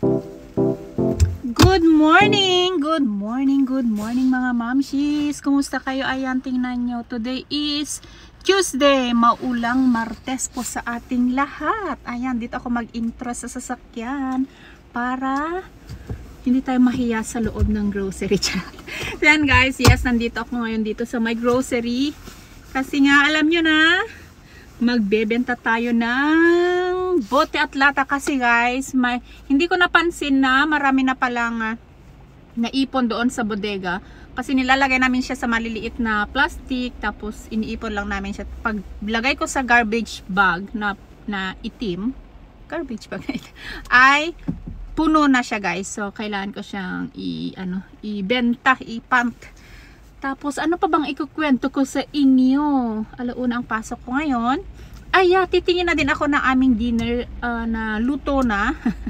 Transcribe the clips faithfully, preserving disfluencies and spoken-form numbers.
Good morning! Good morning, good morning mga mamshis! Kumusta kayo? Ayan, tingnan nyo. Today is Tuesday. Maulang Martes po sa ating lahat. Ayan, dito ako mag-intro sa sasakyan para hindi tayo mahiya sa loob ng grocery chat. Ayan guys, yes, nandito ako ngayon dito sa my grocery. Kasi nga, alam nyo na, magbebenta tayo ng bote at lata kasi guys, may, hindi ko napansin na marami na palang uh, naipon doon sa bodega. Kasi nilalagay namin siya sa maliliit na plastic, tapos iniipon lang namin siya. Pag lagay ko sa garbage bag na, na itim, garbage bag na itim, ay puno na siya guys. So kailangan ko siyang i, ano, ibenta, ipump. Tapos, ano pa bang ikukwento ko sa inyo? Alauna ang pasok ko ngayon. Ay, yeah, titingin na din ako ng aming dinner uh, na luto na.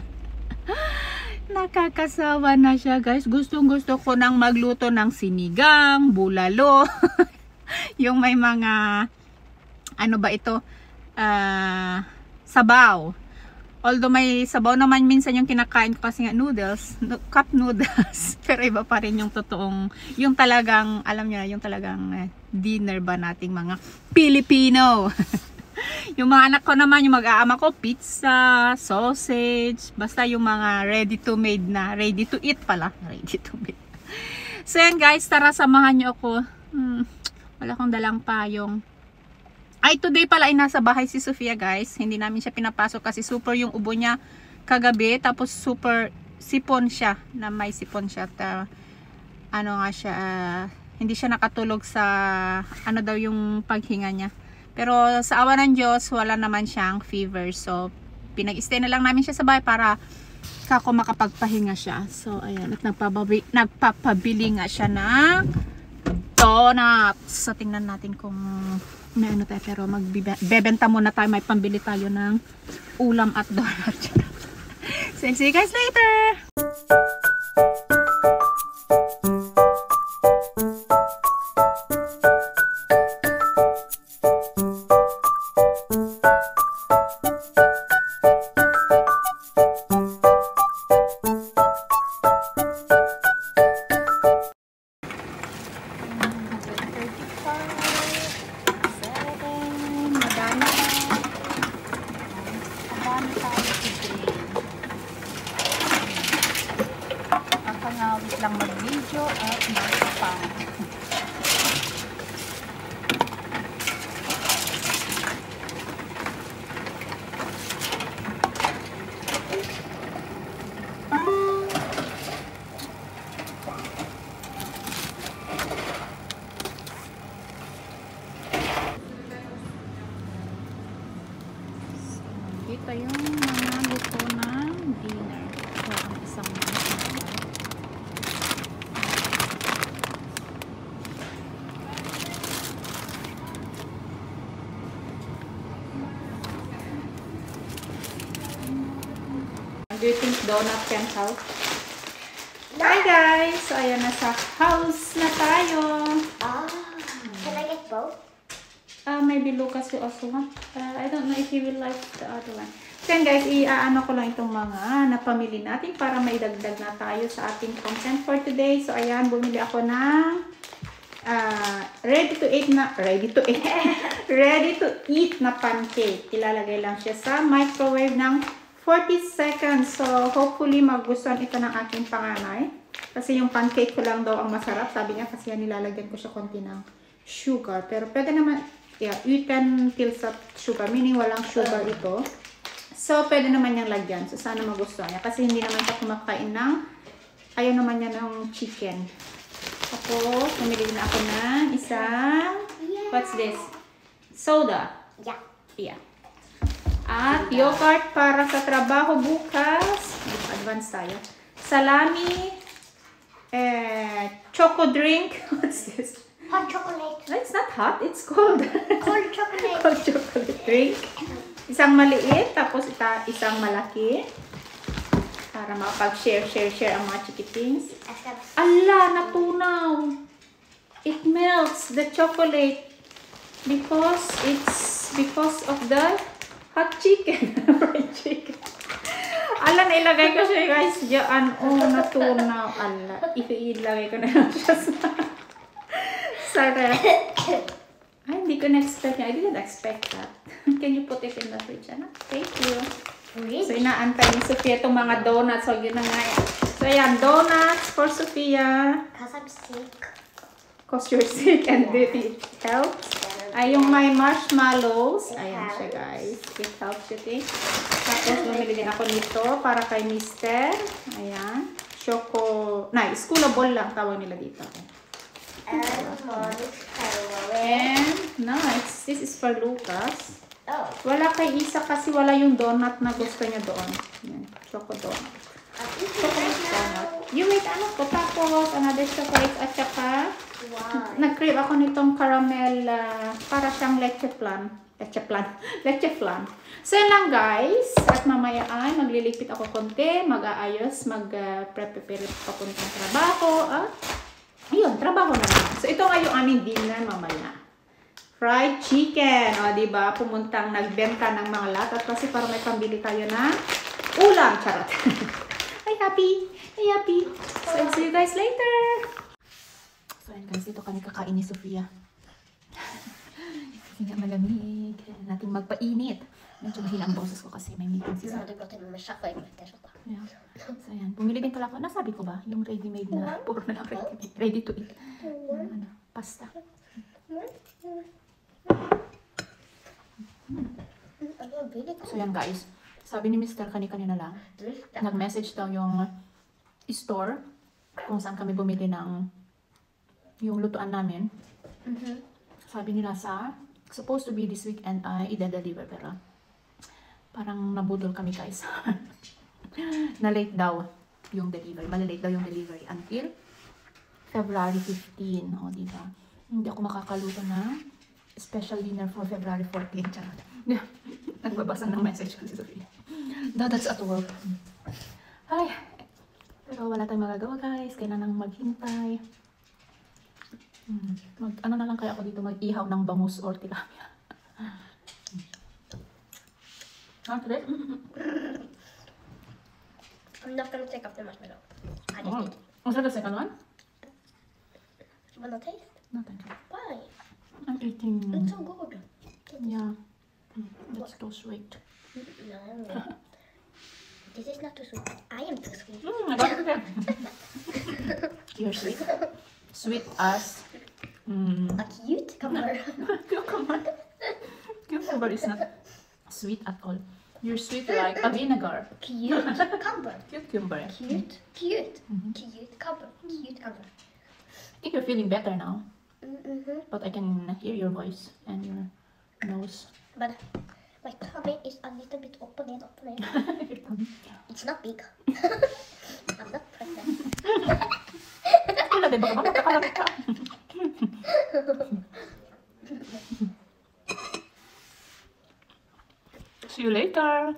Nakakasawa na siya, guys. Gustong gusto ko nang magluto ng sinigang, bulalo. Yung may mga, ano ba ito? Uh, sabaw. Although may sabaw naman minsan yung kinakain ko kasi nga noodles, cup noodles. Pero iba pa rin yung totoong, yung talagang, alam niyo na, yung talagang eh, dinner ba nating mga Pilipino. Yung mga anak ko naman, yung mag-aama ko, pizza, sausage, basta yung mga ready to made na, ready to eat pala. Ready to made. So yan guys, tara samahan niyo ako. Hmm, wala akong dalang payong. Ay, today pala ay nasa bahay si Sofia guys. Hindi namin siya pinapasok kasi super yung ubo niya kagabi. Tapos super sipon siya. Na may sipon siya. At, uh, ano nga siya. Uh, hindi siya nakatulog sa ano daw yung paghinga niya. Pero sa awa ng Diyos, wala naman siyang fever. So, pinag-stay na lang namin siya sa bahay para kako makapagpahinga siya. So, ayan. At nagpapabi nagpapabili nga siya ng donuts. So, tingnan natin kung may ano tayo, pero magbebenta muna tayo, may pambili tayo ng ulam at donut. So, see you guys later! Lang mag-video at mag-spam. Dito yung mga luto ng dinner. So, ang isang mga do you think donut can help? Hi guys! So ayan, nasa house na tayo. Ah, can I get both? Uh, maybe Lucas will also want. Uh, I don't know if he will like the other one. So yan guys, i-ano ko lang itong mga napamili natin para may dagdag na tayo sa ating content for today. So ayan, bumili ako ng uh, ready to eat na, ready to eat, ready to eat na pancake. Ilalagay lang siya sa microwave ng forty seconds. So, hopefully magustuhan ito ng aking panganay. Kasi yung pancake ko lang daw ang masarap. Sabi niya kasi yan, nilalagyan ko siya konti ng sugar. Pero pwede naman, yeah, you can kill sa sugar. Meaning walang sugar ito. So, pwede naman niyang lagyan. So, sana magustuhan niya. Kasi hindi naman siya kumakain ng, ayaw naman niya ng chicken. Tapos, pumili na ako ng isang, what's this? Soda. Yeah. Yeah. At yogurt para sa trabaho bukas. Advance tayo. Salami. Eh, choco drink. What's this? Hot chocolate. No, it's not hot. It's cold. Cold chocolate. Cold chocolate drink. Isang maliit. Tapos ita, isang malaki. Para makapag-share, share, share ang mga chikitings. Ala, natunaw. It melts the chocolate. Because it's because of the hot chicken. Fried chicken. Ala, nailagay ko siya guys. Diyan. Oh, natunaw. Ala, ilagay ko na lang siya sa... Sarap. Ay, hindi ko na-expect niya. I didn't expect that. Can you put it in the fridge, Anna? Thank you. So, inaantay ni Sofia itong mga donuts. So, yun na nga yan. So, ayan, donuts for Sofia. Because I'm sick. Because you're sick and it helps. Ay, yung may marshmallows. Ayan siya, guys. It helps you, think. Tapos, bumili din ako nito para kay Mister. Ayan. Choco... Na, schoolable lang tawag nila dito. And, nice. This is for Lucas. Oh. Wala kay Isa kasi wala yung donut na gusto niya doon. Yan. Choco donut. Donut. You wait, ano to? Tapos, another chocolate at saka Wow. nag-crave ako nitong caramel uh, para siyang leche flan. Leche flan. Leche flan. So, yan lang guys. At mamaya ay maglilipit ako konti, mag-aayos, mag-prepare uh, papuntang trabaho. At, ayun, trabaho na naman. So, ito nga yung aming dinner mamaya. Fried chicken. O, diba? Pumuntang nagbenta ng mga latat kasi para may pambili tayo na ulam. Charot. Ay, happy. Ay, happy. So, I'll see you guys later. So, ayan guys. Dito kami kakain ni Sofia. Kasi nga malamig. Kailangan natin magpainit. Medyo mahila ang boses ko kasi may meeting si Sofia. Yeah. So, ayan. Bumili din pala ako. Nasabi ko ba? Yung ready-made na. Puro na lang ready-made. Ready to eat. Ano, pasta. So yan guys, sabi ni Mister kani-kanina lang, nag-message daw yung store kung saan kami bumili ng yung lutuan namin. Mm-hmm. Sabi nila sa, supposed to be this weekend ay i-deliver pero parang nabudol kami guys. Na late daw yung delivery, malilate daw yung delivery until February fifteenth. O, diba? Hindi ako makakaluto na special dinner for February fourteenth. Charot. Nagbabasa ng message ko si Sofia. Dadats at work. Ay. Pero wala tayong magagawa guys. Kailangan maghintay. Hmm. Mag, ano na lang kaya ako dito mag-ihaw ng bangus or tilapia. Ah, today? I'm not gonna take off the marshmallow. I just Oh. did. Was that the second one? Wanna taste? No, thank you. Why? I'm eating. It's so good. Yeah. Mm, that's too sweet. No. This is not too sweet. I am too sweet. Mm, I got it. You're sweet. Sweet as. Mm. A cute cucumber. Cucumber. Cucumber is not sweet at all. You're sweet like a vinegar. Cute cucumber. Cucumber. Cute. Cute. Mhm. Cute cucumber. Cute cucumber. I think you're feeling better now. Mm-hmm. But I can hear your voice and your nose. But my tummy is a little bit open and open. It's not big. I'm not pregnant. Wala, di ba ka makakakalaki ka? See you later.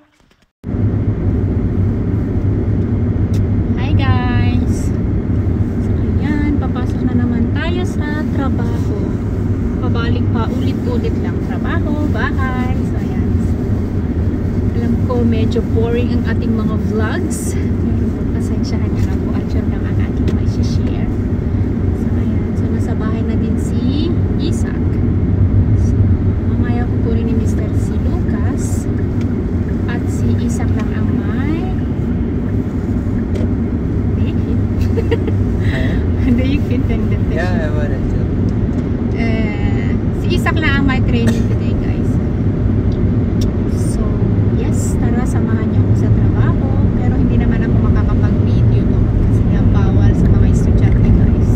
Hi guys. So ayan, papasok na naman tayo sa trabaho. Pabalik pa ulit-ulit lang trabaho, bahay. So ayan. Alam ko medyo boring ang ating mga vlogs. Pasensyahan nyo na po at yun lang ang aking may share. So ayan. So nasa bahay na din si Isaac. So mamaya kukunin ni Mister si Lucas. At si Isaac lang ang may do you fit and the Yeah, I wanted to. uh, si Isaac lang ang may training today guys. So yes, tara samahan niyo ako sa trabaho pero hindi naman ako makakapag-video doon kasi nga bawal sa mga estudyante guys.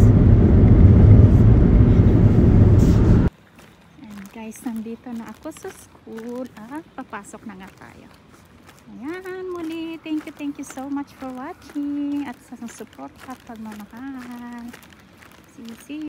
And guys, nandito na ako sa school at papasok na nga tayo. Ayan, muli, thank you, thank you so much for watching at sa support at pagmamahal. See you, see you.